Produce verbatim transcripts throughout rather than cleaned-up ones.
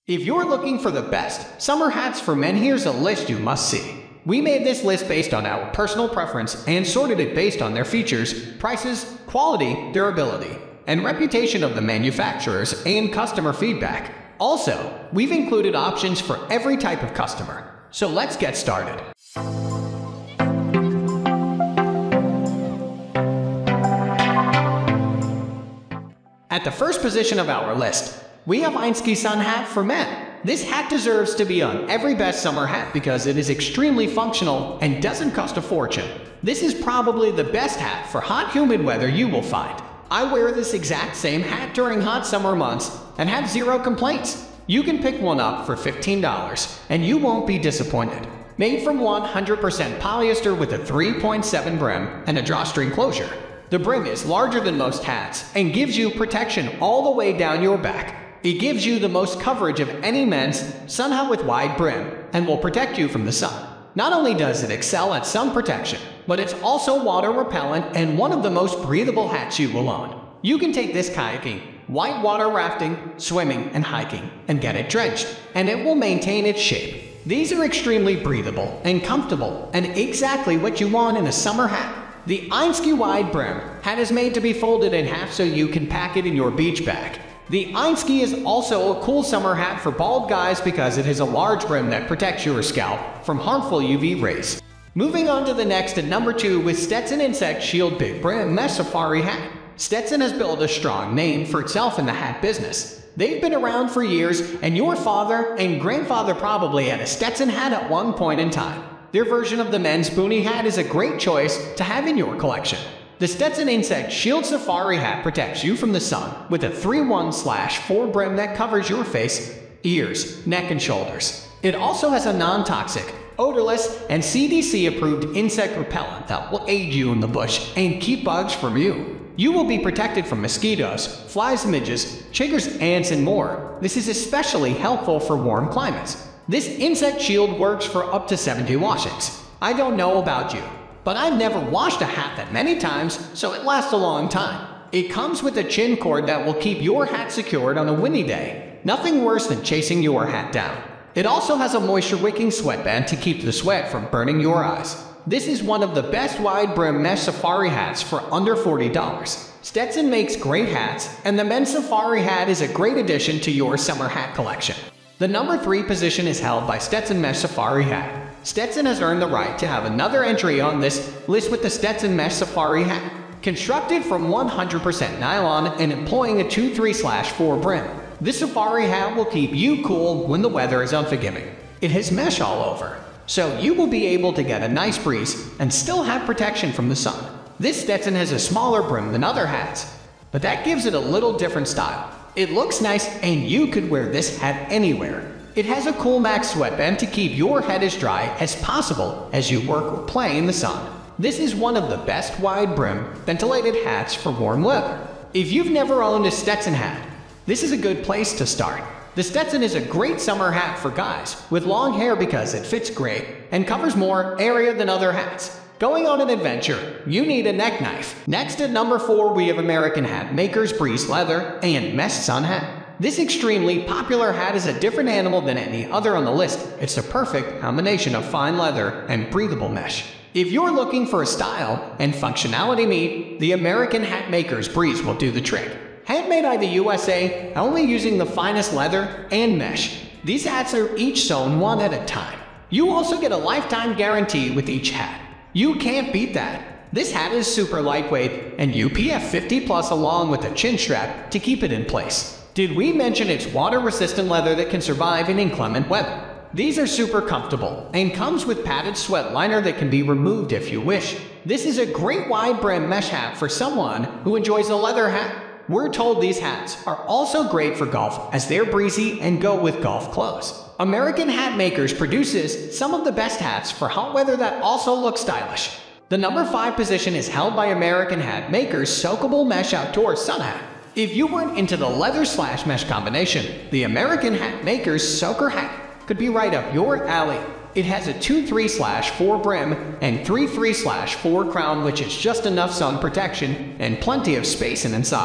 If you're looking for the best summer hats for men, here's a list you must see. We made this list based on our personal preference and sorted it based on their features, prices, quality, durability, and reputation of the manufacturers and customer feedback. Also, we've included options for every type of customer. So let's get started. At the first position of our list, we have Einsky Sun Hat for men. This hat deserves to be on every best summer hat because it is extremely functional and doesn't cost a fortune. This is probably the best hat for hot, humid weather you will find. I wear this exact same hat during hot summer months and have zero complaints. You can pick one up for fifteen dollars and you won't be disappointed. Made from one hundred percent polyester with a three point seven brim and a drawstring closure. The brim is larger than most hats and gives you protection all the way down your back. It gives you the most coverage of any men's sun hat with wide brim and will protect you from the sun. Not only does it excel at sun protection, but it's also water repellent and one of the most breathable hats you will own. You can take this kayaking, whitewater rafting, swimming, and hiking and get it drenched, and it will maintain its shape. These are extremely breathable and comfortable and exactly what you want in a summer hat. The Einsky Wide Brim hat is made to be folded in half so you can pack it in your beach bag. The Einsky is also a cool summer hat for bald guys because it has a large brim that protects your scalp from harmful U V rays. Moving on to the next at number two with Stetson Insect Shield Big Brim Mesh Safari Hat. Stetson has built a strong name for itself in the hat business. They've been around for years, and your father and grandfather probably had a Stetson hat at one point in time. Their version of the men's boonie hat is a great choice to have in your collection. The Stetson Insect Shield Safari Hat protects you from the sun with a three one four brim that covers your face, ears, neck, and shoulders. It also has a non-toxic, odorless, and C D C-approved insect repellent that will aid you in the bush and keep bugs from you. You will be protected from mosquitoes, flies, midges, chiggers, ants, and more. This is especially helpful for warm climates. This insect shield works for up to seventy washings. I don't know about you, but I've never washed a hat that many times, so it lasts a long time. It comes with a chin cord that will keep your hat secured on a windy day. Nothing worse than chasing your hat down. It also has a moisture-wicking sweatband to keep the sweat from burning your eyes. This is one of the best wide brim mesh safari hats for under forty dollars. Stetson makes great hats, and the men's safari hat is a great addition to your summer hat collection. The number three position is held by Stetson Mesh Safari Hat. Stetson has earned the right to have another entry on this list with the Stetson Mesh Safari Hat. Constructed from one hundred percent nylon and employing a two three four brim, this safari hat will keep you cool when the weather is unforgiving. It has mesh all over, so you will be able to get a nice breeze and still have protection from the sun. This Stetson has a smaller brim than other hats, but that gives it a little different style. It looks nice and you could wear this hat anywhere. It has a Cool Max sweatband to keep your head as dry as possible as you work or play in the sun. This is one of the best wide brim ventilated hats for warm weather. If you've never owned a Stetson hat, this is a good place to start. The Stetson is a great summer hat for guys with long hair because it fits great and covers more area than other hats. Going on an adventure, you need a neck knife. Next at number four, we have American Hat Makers Breeze Leather and Mesh Sun Hat. This extremely popular hat is a different animal than any other on the list. It's the perfect combination of fine leather and breathable mesh. If you're looking for a style and functionality meet, the American Hat Makers Breeze will do the trick. Handmade by the U S A, only using the finest leather and mesh. These hats are each sewn one at a time. You also get a lifetime guarantee with each hat. You can't beat that. This hat is super lightweight and U P F fifty plus along with a chin strap to keep it in place. Did we mention it's water-resistant leather that can survive in inclement weather? These are super comfortable and comes with padded sweat liner that can be removed if you wish. This is a great wide brim mesh hat for someone who enjoys a leather hat. We're told these hats are also great for golf as they're breezy and go with golf clothes. American Hat Makers produces some of the best hats for hot weather that also look stylish. The number five position is held by American Hat Makers Soakable Mesh Outdoor Sun Hat. If you weren't into the leather slash mesh combination, the American Hat Makers Soaker Hat could be right up your alley. It has a two three four brim and three three four crown, which is just enough sun protection and plenty of space inside.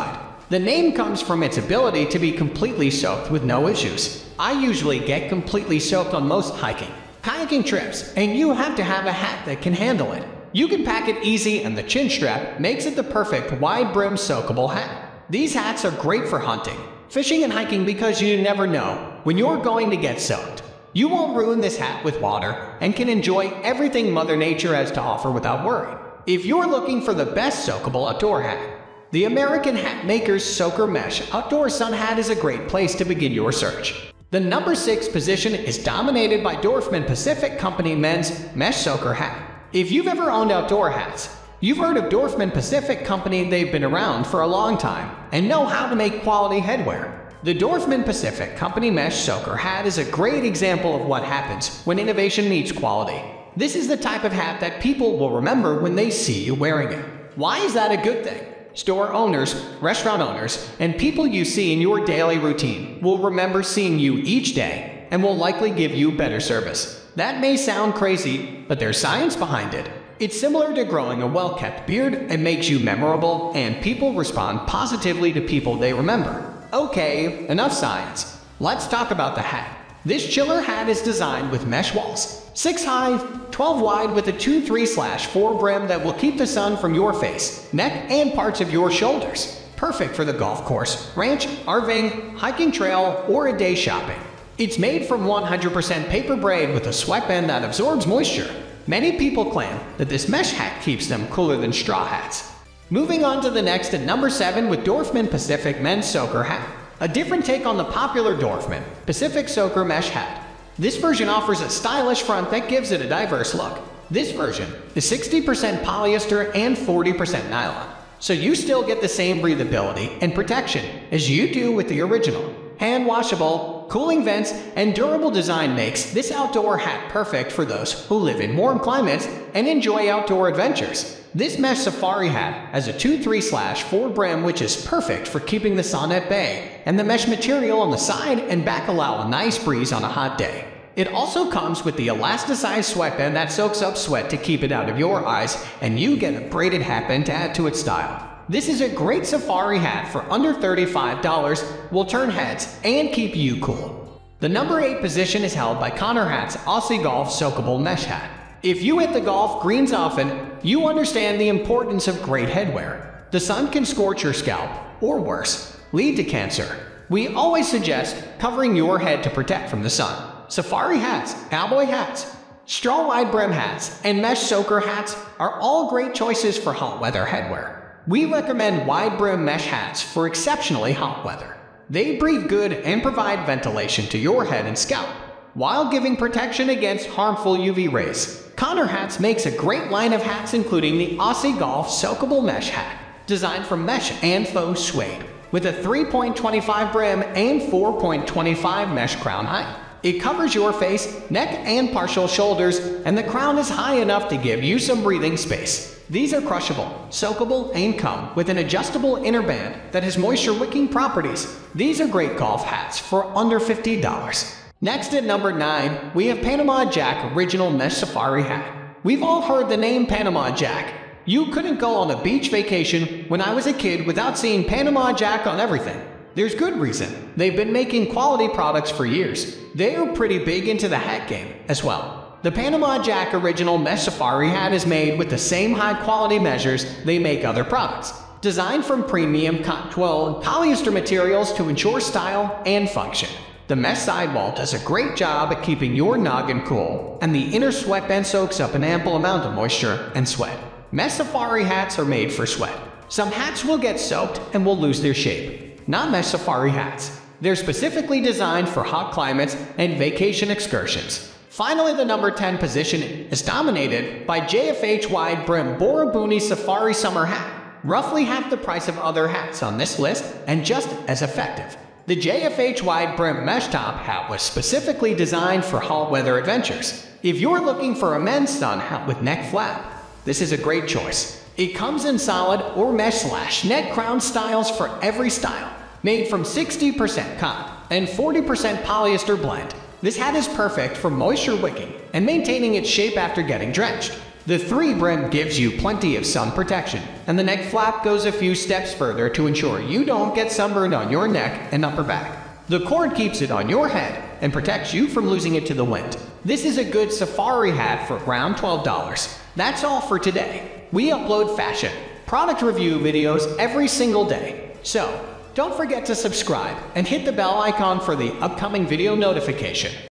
The name comes from its ability to be completely soaked with no issues. I usually get completely soaked on most hiking, kayaking trips, and you have to have a hat that can handle it. You can pack it easy, and the chin strap makes it the perfect wide-brim soakable hat. These hats are great for hunting, fishing, and hiking because you never know when you're going to get soaked. You won't ruin this hat with water and can enjoy everything Mother Nature has to offer without worry. If you're looking for the best soakable outdoor hat, the American Hat Maker's Soaker Mesh Outdoor Sun Hat is a great place to begin your search. The number six position is dominated by Dorfman Pacific Company Men's Mesh Soaker Hat. If you've ever owned outdoor hats, you've heard of Dorfman Pacific Company. They've been around for a long time and know how to make quality headwear. The Dorfman Pacific Company Mesh Soaker Hat is a great example of what happens when innovation meets quality. This is the type of hat that people will remember when they see you wearing it. Why is that a good thing? Store owners, restaurant owners, and people you see in your daily routine will remember seeing you each day and will likely give you better service. That may sound crazy, but there's science behind it. It's similar to growing a well-kept beard. It makes you memorable, and people respond positively to people they remember. Okay, enough science. Let's talk about the hat. This chiller hat is designed with mesh walls, six high, twelve wide, with a two three slash four brim that will keep the sun from your face, neck, and parts of your shoulders. Perfect for the golf course, ranch, RVing, hiking trail, or a day shopping. It's made from one hundred percent paper braid with a sweatband that absorbs moisture. Many people claim that this mesh hat keeps them cooler than straw hats. Moving on to the next at number seven with Dorfman Pacific Men's Soaker Hat. A different take on the popular Dorfman Pacific Soaker Mesh Hat. This version offers a stylish front that gives it a diverse look. This version is sixty percent polyester and forty percent nylon, so you still get the same breathability and protection as you do with the original. Hand washable, cooling vents, and durable design makes this outdoor hat perfect for those who live in warm climates and enjoy outdoor adventures. This mesh safari hat has a two three slash four brim, which is perfect for keeping the sun at bay, and the mesh material on the side and back allow a nice breeze on a hot day. It also comes with the elasticized sweatband that soaks up sweat to keep it out of your eyes, and you get a braided hatband to add to its style. This is a great safari hat for under thirty-five dollars, will turn heads and keep you cool. The number eight position is held by Connor Hat's Aussie Golf Soakable Mesh Hat. If you hit the golf greens often, you understand the importance of great headwear. The sun can scorch your scalp, or worse, lead to cancer. We always suggest covering your head to protect from the sun. Safari hats, cowboy hats, straw wide brim hats, and mesh soaker hats are all great choices for hot weather headwear. We recommend wide brim mesh hats for exceptionally hot weather. They breathe good and provide ventilation to your head and scalp, while giving protection against harmful U V rays. Connor Hats makes a great line of hats, including the Aussie Golf Soakable Mesh Hat, designed from mesh and faux suede, with a three point two five brim and four point two five mesh crown height. It covers your face, neck, and partial shoulders, and the crown is high enough to give you some breathing space. These are crushable, soakable, and come with an adjustable inner band that has moisture-wicking properties. These are great golf hats for under fifty dollars. Next at number nine, we have Panama Jack Original Mesh Safari Hat. We've all heard the name Panama Jack. You couldn't go on a beach vacation when I was a kid without seeing Panama Jack on everything. There's good reason. They've been making quality products for years. They are pretty big into the hat game as well. The Panama Jack Original Mesh Safari Hat is made with the same high-quality measures they make other products. Designed from premium cotton twill and polyester materials to ensure style and function. The mesh sidewall does a great job at keeping your noggin cool, and the inner sweatband soaks up an ample amount of moisture and sweat. Mesh safari hats are made for sweat. Some hats will get soaked and will lose their shape. Not mesh safari hats. They're specifically designed for hot climates and vacation excursions. Finally, the number ten position is dominated by J F H Wide Brim Borabuni Safari Summer Hat. Roughly half the price of other hats on this list and just as effective. The J F H Wide Brim Mesh Top Hat was specifically designed for hot weather adventures. If you're looking for a men's sun hat with neck flap, this is a great choice. It comes in solid or mesh slash net crown styles for every style. Made from sixty percent cotton and forty percent polyester blend, this hat is perfect for moisture wicking and maintaining its shape after getting drenched. The three brim gives you plenty of sun protection, and the neck flap goes a few steps further to ensure you don't get sunburned on your neck and upper back. The cord keeps it on your head and protects you from losing it to the wind. This is a good safari hat for around twelve dollars. That's all for today. We upload fashion, product review videos every single day. So, don't forget to subscribe and hit the bell icon for the upcoming video notification.